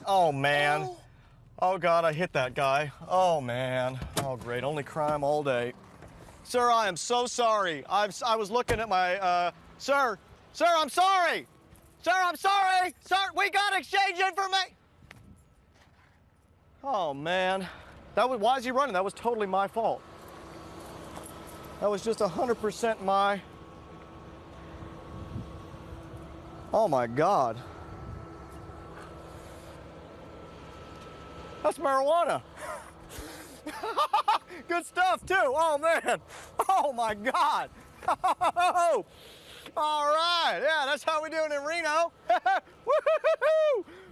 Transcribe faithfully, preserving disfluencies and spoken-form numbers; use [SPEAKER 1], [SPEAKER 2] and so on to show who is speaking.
[SPEAKER 1] Oh, man. Oh. Oh, God, I hit that guy. Oh, man. Oh, great. Only crime all day. Sir, I am so sorry. I've, I was looking at my, uh, sir, sir, I'm sorry. Sir, I'm sorry. Sir, we got exchange information. Oh, man. That was, why is he running? That was totally my fault. That was just one hundred percent my... Oh, my God. That's marijuana. Good stuff, too. Oh, man. Oh, my God. All right. Yeah, that's how we doing in Reno. Woo-hoo-hoo-hoo.